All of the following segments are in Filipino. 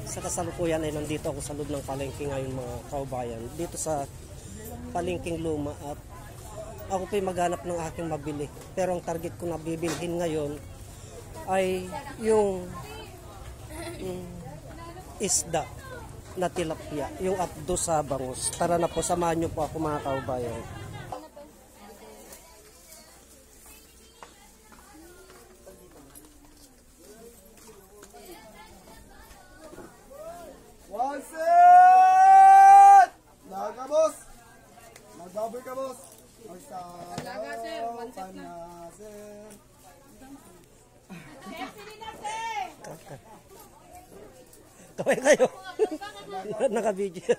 Sa kasalukuyan ay nandito ako sa loob ng palengke ngayon mga kaubayan. Dito sa palengking luma at ako po'y maghanap ng aking mabili. Pero ang target ko na bibilhin ngayon ay yung isda na tilapia, yung apdo sa bangus. Tara na po, samahan niyo po ako mga kaubayan. Set! Laga boss! Mag-double ka boss! Laga sir, one set na. Kaway kayo. Naka-video yan.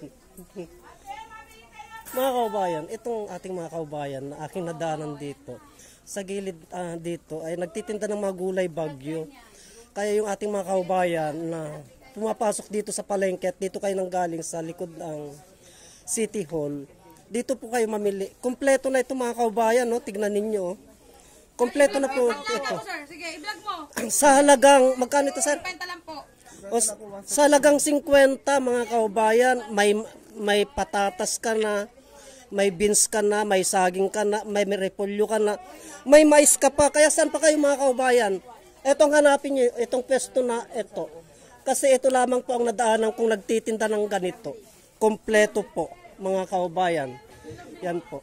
Mga kaubayan, itong ating mga kaubayan na aking nadaanan dito, sa gilid dito ay nagtitinda ng mga gulay bagyo. Kaya yung ating mga kaubayan na pumapasok dito sa palengke at dito kayo nang galing sa likod ng City Hall, dito po kayo mamili. Kompleto na ito mga kaubayan, no? Tignan ninyo. Kompleto na po ito. Sige, i-vlog mo. Sa halagang, magkano ito sir? 50 lang po. O, sa halagang 50 mga kaubayan, may patatas ka na, may beans ka na, may saging ka na, may repolyo ka na, may mais ka pa. Kaya saan pa kayo mga kaubayan? Etong hanapin nyo, itong pwesto na ito. Kasi ito lamang po ang nadaanan kung nagtitinda ng ganito. Kompleto po mga kaubayan. Yan po.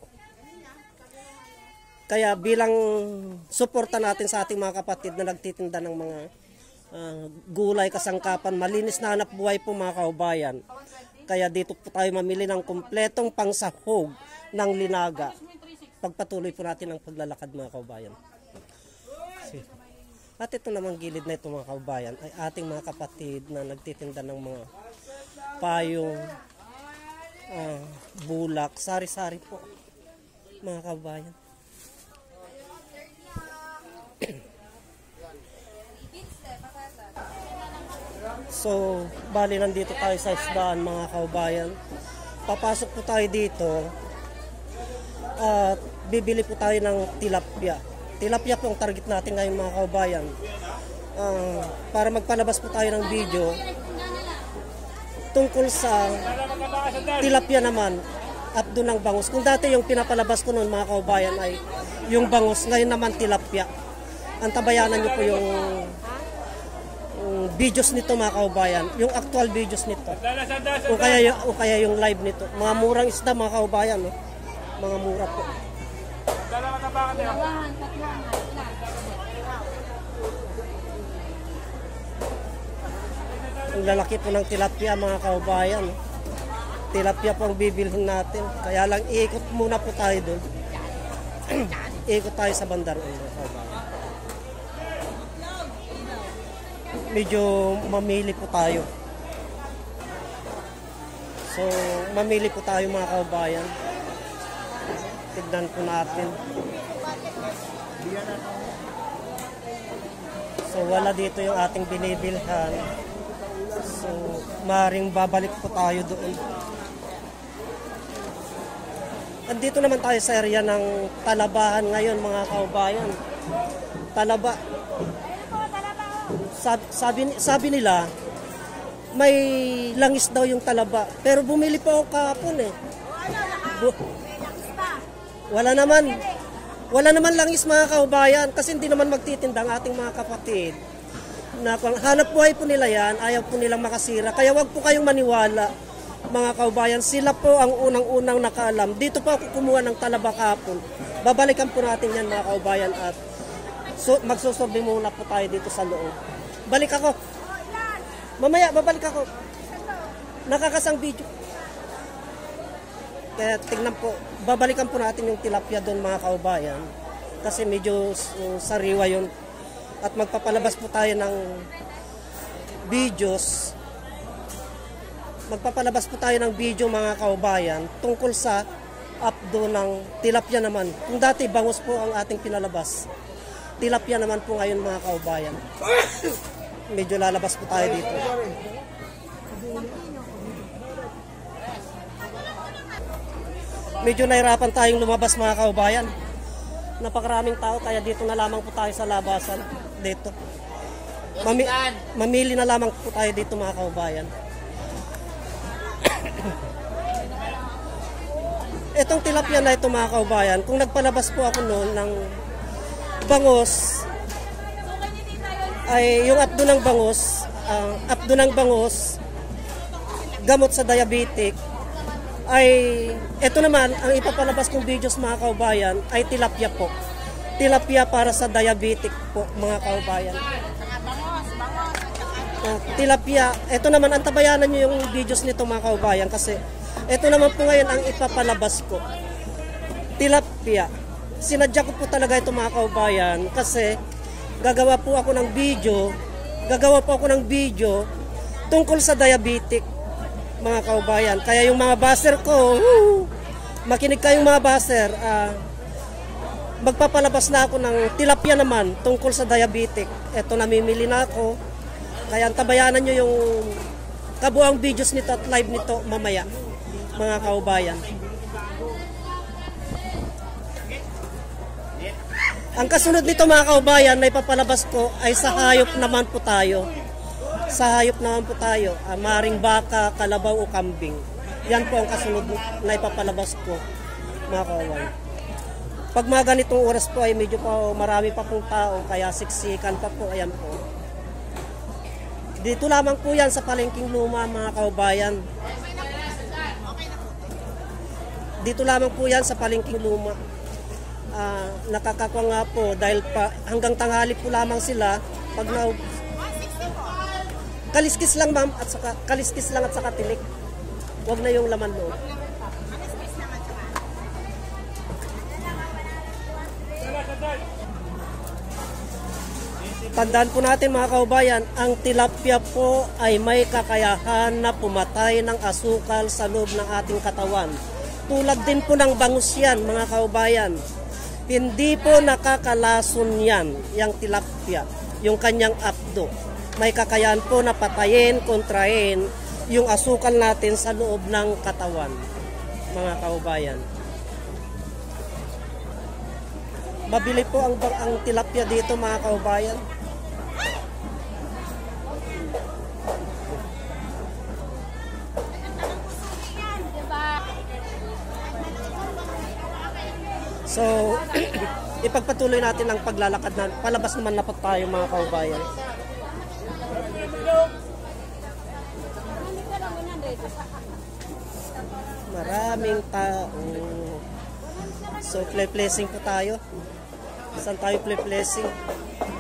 Kaya bilang suporta natin sa ating mga kapatid na nagtitinda ng mga gulay, kasangkapan, malinis na hanap buhay po mga kaubayan. Kaya dito po tayo mamili ng kompletong pangsahog ng linaga. Pagpatuloy po natin ang paglalakad mga kaubayan. At ito namang gilid na ito mga kaubayan ay ating mga kapatid na nagtitinda ng mga payong, bulak, sari-sari po mga kaubayan. So, bali nandito tayo sa isdaan mga kaubayan. Papasok po tayo dito at bibili po tayo ng tilapia. Tilapia po ang target natin ngayon mga kaubayan. Para magpalabas po tayo ng video tungkol sa tilapia naman at doon ng bangus. Kung dati yung pinapalabas ko noon mga kaubayan ay yung bangus, ngayon naman tilapia. Antabayanan nyo po yung videos nito mga kaubayan, yung actual videos nito. O kaya yung live nito. Mga murang isda mga kaubayan, no? Mga mura po. Ang lalaki po ng tilapia mga kaubayan. Tilapia po ang bibilhin natin. Kaya lang iikot muna po tayo doon. Iikot tayo sa bandar mga kaubayan. Medyo mamili po tayo. So mamili po tayo mga kaubayan. Tignan po natin. So wala dito yung ating binibilhan. So maring babalik po tayo doon. Andito naman tayo sa area ng Talabahan ngayon mga kaubayan. Talaba. Sabi nila may langis daw yung talaba. Pero bumili pa ako kahapon eh. Wala naman langis mga kaubayan kasi hindi naman magtitinda ang ating mga kapatid. Na hanap buhay po nila yan, ayaw po nilang makasira. Kaya wag po kayong maniwala mga kaubayan. Sila po ang unang-unang nakaalam. Dito po ako kumuha ng talaba kahapon. Babalikan po natin yan mga kaubayan at magsusurvey muna po tayo dito sa loob. Balik ako. Mamaya, babalik ako. Nakakasang video. Kaya tingnan po, babalikan po natin yung tilapia doon mga kaubayan. Kasi medyo sariwa yun. At magpapalabas po tayo ng videos. Magpapalabas po tayo ng video mga kaubayan tungkol sa updo ng tilapia naman. Kung dati bangus po ang ating pinalabas. Tilapia naman po ngayon mga kaubayan. Medyo lalabas po tayo dito. Medyo nahirapan tayong lumabas mga kaubayan. Napakaraming tao kaya dito na lamang po tayo sa labasan. Dito. mamili na lamang po tayo dito mga kaubayan. Itong tilapia na ito mga kaubayan, kung nagpalabas po ako noon ng bangos, ay yung abdo ng bangos, gamot sa diabetic, ay ito naman, ang ipapalabas kong videos mga kaubayan, ay tilapia po. Tilapia para sa diabetic po mga kaubayan. Tilapia, ito naman, antabayanan nyo yung videos nito mga kaubayan kasi ito naman po ngayon ang ipapalabas ko. Tilapia. Sinadya ko po talaga ito mga kaubayan kasi gagawa po ako ng video tungkol sa diabetic mga kaubayan. Kaya yung mga baser ko, makinig kayong mga baser, magpapalabas na ako ng tilapia naman tungkol sa diabetic. Ito, namimili na ako. Kaya antabayanan nyo yung kabuang videos nito at live nito mamaya mga kaubayan. Ang kasunod nito mga kaubayan na ipapalabas ko ay sa hayop naman po tayo. Sa hayop naman po tayo, maring baka, kalabaw o kambing. Yan po ang kasunod na ipapalabas ko mga kaubayan. Pag mga ganitong oras po ay medyo pa marami pa pong tao kaya siksikan pa po, ayan po. Dito lamang po yan sa Palengking Luma mga kaubayan. Dito lamang po yan sa Palengking Luma. Nakakakwa nga po dahil pa hanggang tanghali po lamang sila. Pag kaliskis lang ma'am at saka kaliskis lang at saka tilik. Huwag na yung laman loob. Tandaan po natin mga kaubayan, ang tilapia po ay may kakayahan na pumatay ng asukal sa loob ng ating katawan. Tulad din po ng bangus yan mga kaubayan. Hindi po nakakalason yan, yung tilapia, yung kanyang abdo. May kakayahan po na patayin, kontrahin yung asukal natin sa loob ng katawan mga kaubayan. Mabili po ang tilapia dito mga kaubayan. So, ipagpatuloy natin ang paglalakad na palabas naman na po tayo mga kaubayan. Maraming tao. So, play-placing po tayo. Saan tayo play-placing?